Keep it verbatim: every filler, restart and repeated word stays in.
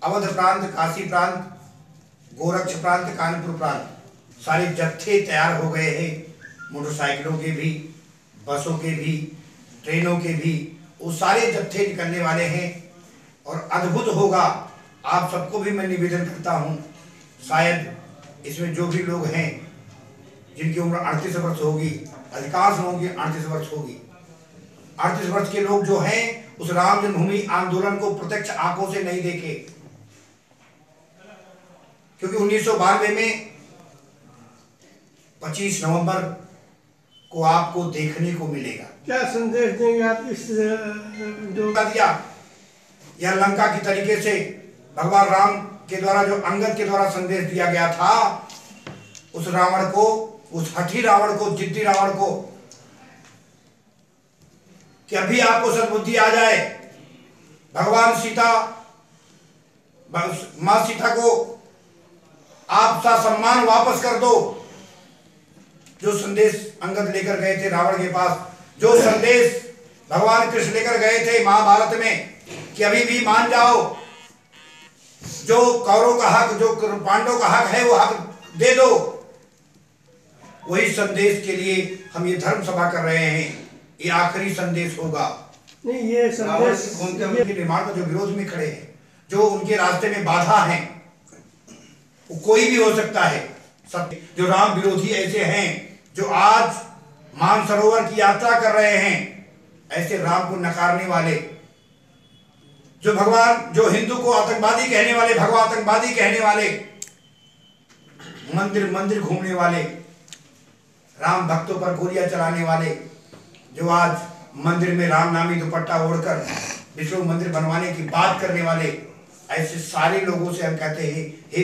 अवध प्रांत, काशी प्रांत, गोरक्ष प्रांत, कानपुर प्रांत सारे जत्थे तैयार हो गए हैं, मोटरसाइकिलों के भी, बसों के भी, ट्रेनों के भी, वो सारे जत्थे निकलने वाले हैं और अद्भुत होगा। आप सबको भी मैं निवेदन करता हूँ, शायद इसमें जो भी लोग हैं जिनकी उम्र अड़तीस वर्ष होगी, अधिकांश लोगों की अड़तीस वर्ष होगी, अड़तीस वर्ष के लोग जो हैं उस राम जन्मभूमि आंदोलन को प्रत्यक्ष आंखों से नहीं देखे, क्योंकि उन्नीस सौ बानवे में पच्चीस नवंबर को आपको देखने को मिलेगा। क्या संदेश देंगे आप इस जो दिया यह लंका की तरीके से भगवान राम के द्वारा जो अंगद के द्वारा संदेश दिया गया था, उस रावण को, उस हठी रावण को, जिद्दी रावण को, कि अभी आपको सद्बुद्धि आ जाए, भगवान सीता, मां सीता को आप सा सम्मान वापस कर दो। जो संदेश अंगद लेकर गए थे रावण के पास, जो संदेश भगवान कृष्ण लेकर गए थे महाभारत में कि अभी भी मान जाओ, जो कौरव का हक, जो पांडव का हक है वो हक दे दो, वही संदेश के लिए हम ये धर्म सभा कर रहे हैं। ये आखिरी संदेश होगा। नहीं, ये संदेश उनके निर्माण का जो विरोध में खड़े हैं, जो उनके रास्ते में बाधा है, वो कोई भी हो सकता है। सत्य जो राम विरोधी ऐसे हैं, जो आज मानसरोवर की यात्रा कर रहे हैं, ऐसे राम को नकारने वाले, जो भगवान, जो हिंदू को आतंकवादी कहने वाले, भगवान आतंकवादी कहने वाले, मंदिर मंदिर घूमने वाले, राम भक्तों पर गोलियां चलाने वाले, जो आज मंदिर में राम नामी दुपट्टा ओढ़कर विश्व मंदिर बनवाने की बात करने वाले, ऐसे सारे लोगों से हम कहते हैं